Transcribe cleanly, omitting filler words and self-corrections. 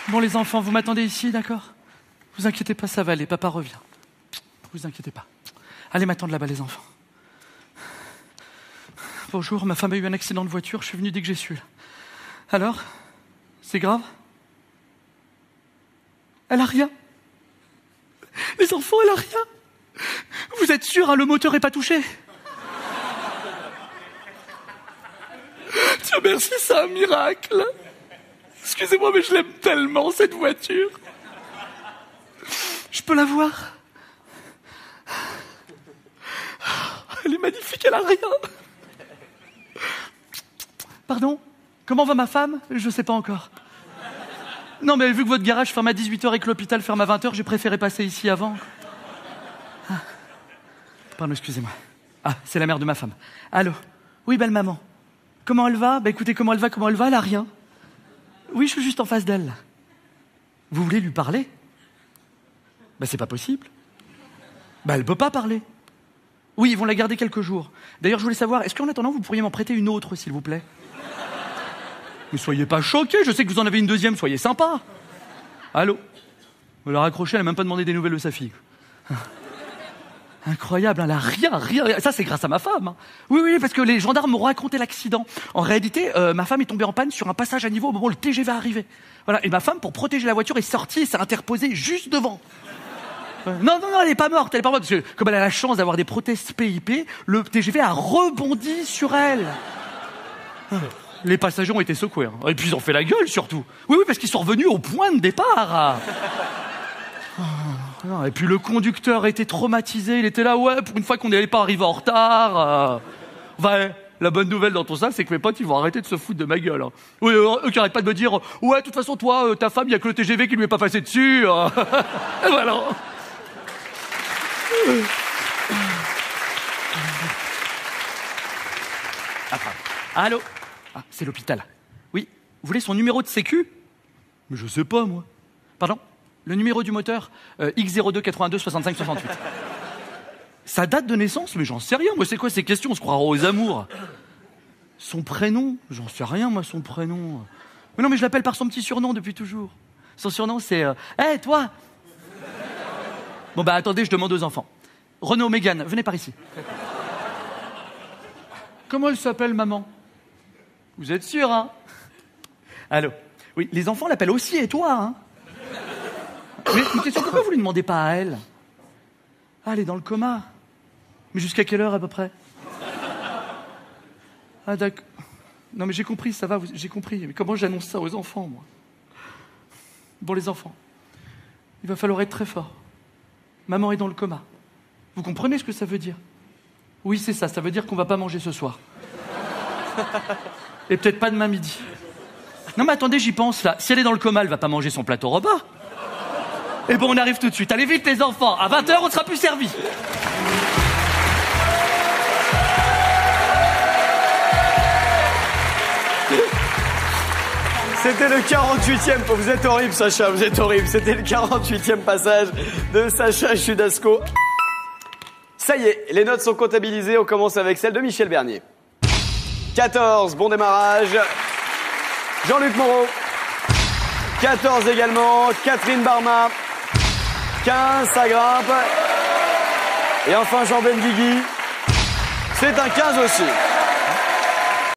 Bon, les enfants, vous m'attendez ici, d'accord? Vous inquiétez pas, ça va aller, papa revient. Vous inquiétez pas. Allez m'attendre là-bas, les enfants. Bonjour, ma femme a eu un accident de voiture, je suis venu dès que j'ai su. Alors? C'est grave? Elle a rien? Les enfants, elle a rien? Vous êtes sûrs, hein, le moteur est pas touché? Dieu merci, c'est un miracle. Excusez-moi, mais je l'aime tellement, cette voiture. Je peux la voir? Elle est magnifique, elle a rien. Pardon? Comment va ma femme? Je sais pas encore. Non, mais vu que votre garage ferme à 18h et que l'hôpital ferme à 20h, j'ai préféré passer ici avant. Ah. Pardon, excusez-moi. Ah, c'est la mère de ma femme. Allô? Oui, belle maman. Comment elle va? Bah écoutez, comment elle va? Elle a rien. Oui, je suis juste en face d'elle. Vous voulez lui parler? Bah c'est pas possible. Bah elle peut pas parler. Oui, ils vont la garder quelques jours. D'ailleurs, je voulais savoir, est-ce qu'en attendant, vous pourriez m'en prêter une autre, s'il vous plaît? Mais soyez pas choqués, je sais que vous en avez une deuxième, soyez sympa. Allô? Elle a raccroché, elle a même pas demandé des nouvelles de sa fille. Incroyable, elle a rien. Ça, c'est grâce à ma femme. Hein. Oui, parce que les gendarmes m'ont raconté l'accident. En réalité, ma femme est tombée en panne sur un passage à niveau au moment où le TGV arrivait. Voilà, et ma femme, pour protéger la voiture, est sortie et s'est interposée juste devant. Non, elle est pas morte, parce que comme elle a la chance d'avoir des prothèses PIP, le TGV a rebondi sur elle. Les passagers ont été secoués. Hein. Et puis ils ont fait la gueule, surtout. Oui, parce qu'ils sont revenus au point de départ. Et puis le conducteur était traumatisé, il était là, ouais, pour une fois qu'on n'allait pas arriver en retard. La bonne nouvelle dans tout ça, c'est que mes potes, ils vont arrêter de se foutre de ma gueule. Hein. Oui, eux qui arrêtent pas de me dire, ouais, de toute façon, toi, ta femme, il y a que le TGV qui lui est pas passé dessus. Et voilà. Allô? Ah, c'est l'hôpital. Oui, vous voulez son numéro de sécu? Mais je sais pas, moi. Pardon? Le numéro du moteur, X02 82 65 68. Sa date de naissance? Mais j'en sais rien, moi, c'est quoi ces questions? On se croira aux amours. Son prénom? J'en sais rien, moi, son prénom. Mais non, mais je l'appelle par son petit surnom depuis toujours. Son surnom, c'est... Hé, toi! Bon, bah, attendez, je demande aux enfants. Renaud, Mégane, venez par ici. Comment elle s'appelle, maman? Vous êtes sûr, hein? Allô? Oui, les enfants l'appellent aussi, et toi, hein? Mais une question, pourquoi vous lui demandez pas à elle? Ah, elle est dans le coma. Mais jusqu'à quelle heure, à peu près? Ah, d'accord. Non, mais j'ai compris, ça va, j'ai compris. Mais comment j'annonce ça aux enfants, moi? Bon, les enfants, il va falloir être très fort. Maman est dans le coma. Vous comprenez ce que ça veut dire? Oui, c'est ça veut dire qu'on va pas manger ce soir. Et peut-être pas demain midi. Non, mais attendez, j'y pense, là. Si elle est dans le coma, elle va pas manger son plateau repas. Et bon, on arrive tout de suite. Allez vite, les enfants. À 20h, on sera plus servis. C'était le 48e. Vous êtes horrible, Sacha, vous êtes horrible. C'était le 48e passage de Sacha Judasco. Ça y est, les notes sont comptabilisées. On commence avec celle de Michel Bernier. 14, bon démarrage. Jean-Luc Moreau. 14 également. Catherine Barma. 15, ça grimpe. Et enfin Jean Benguigui. C'est un 15 aussi.